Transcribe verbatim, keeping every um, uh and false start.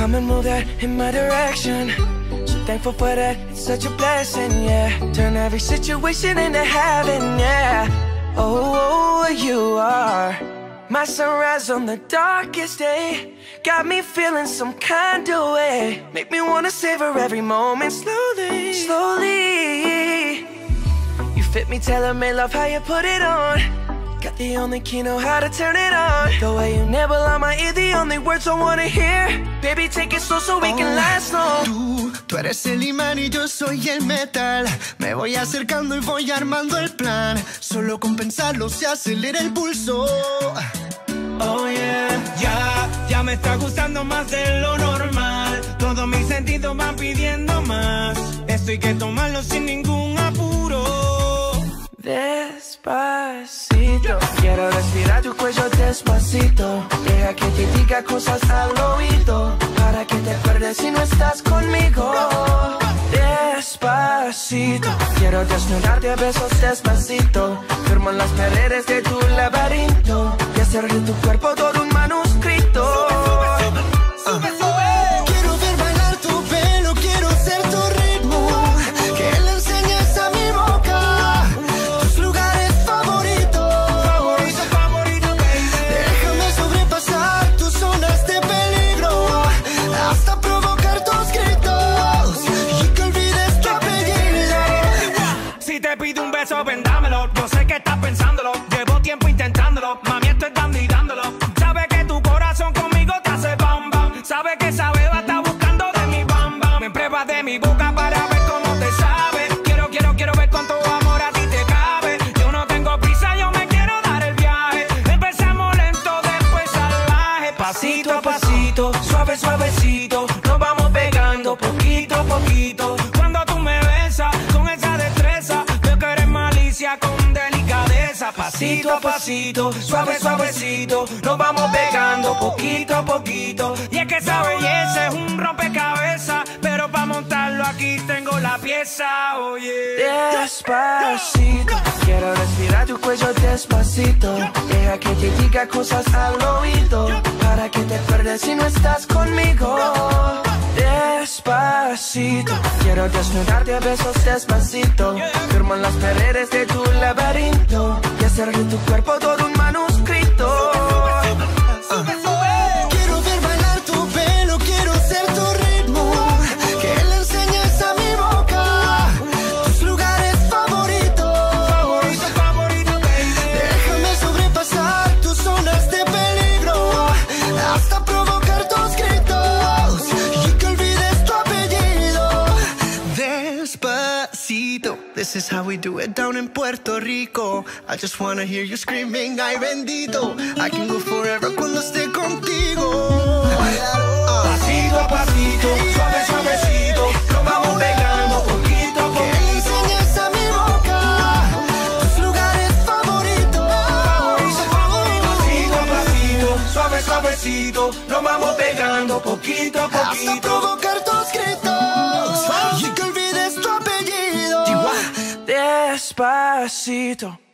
come and move that in my direction. So thankful for that, it's such a blessing, yeah. Turn every situation into heaven, yeah. Oh, oh, you are my sunrise on the darkest day. Got me feeling some kind of way. Make me wanna savor every moment slowly, slowly. You fit me, tailor-made, love how you put it on. Got the only key, know how to turn it on. The way you nibble on my ear, the only words I wanna hear. Baby, take it slow so we can last long. Tú, tú eres el imán y yo soy el metal. Me voy acercando y voy armando el plan. Solo con pensarlo se acelera el pulso. Oh yeah. Ya, ya me está gustando más de lo normal. Todos mis sentidos van pidiendo más. Esto hay que tomarlo sin ningún apuro. Despacito, quiero respirar tu cuello despacito. Deja que te diga cosas al oído, para que te acuerdes si no estás conmigo. Despacito, quiero desnudarte a besos despacito. Firmo en las paredes de tu laberinto y hacer de tu cuerpo todo un manuscrito. Sube, sube, sube. Quiero ver bailar tu pelo, quiero ser tu ritmo. Que le enseñes a mi boca tus lugares favoritos. Favorito, favorito, baby. Déjame sobrepasar tus zonas de peligro, hasta provocar tus gritos y que olvides tu apellido. Si te pido un beso, ven dámelo. Yo sé que estás pensándolo, llevo tiempo intentándolo. Mami, estoy dando y dándolo. Sabe que tu corazón conmigo te hace bam bam. Sabe que esa beba está buscando de mi bam bam. Me pruebas de mi boca para ver cómo te sabe. Quiero, quiero, quiero ver cuánto amor a ti te cabe. Yo no tengo prisa, yo me quiero dar el viaje. Empezamos lento, después salvaje. Pasito a pasito, suave, suavecito. Nos vamos pegando poquito a poquito. Cuando tú me besas con esa destreza, veo que eres malicia con delicadeza. Pasito a pasito, suave, suavecito. Nos vamos pegando poquito a poquito. Y es que esa belleza es un rompecabezas, pero para montarlo aquí tengo la pieza, oye. Despacito, quiero respirar tu cuello despacito. Deja que te diga cosas al oído, para que te acuerdes si no estás conmigo. Despacito, quiero desnudarte a besos despacito. Firmo en las paredes de tu laberinto y hacer de tu cuerpo todo un manuscrito. Sube, sube. Quiero ver bailar tu pelo, quiero ser tu ritmo. Que le enseñes a mi boca tus lugares favoritos. Favorito, favorito, baby. Déjame sobrepasar tus zonas de peligro, hasta provocar tus gritos y que olvides tu apellido. Despacito, this is how we do it down in Puerto Rico. I just wanna hear you screaming, ay bendito. I can go forever cuando esté contigo. Pasito a pasito, suave, suavecito. Nos vamos pegando poquito a Que le poquito. enseñes a mi boca tus lugares favoritos. Pasito a pasito, suave, suavecito. Nos vamos pegando poquito a Hasta poquito. provocar tus gritos y que olvides tu apellido. Despacito.